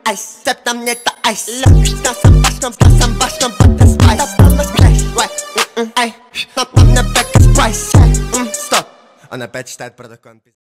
ice. Zet tam nie ta ice. Stasam baszką, potem spice. Ej, mam na bekę spice. Stop. Ona bed staat, product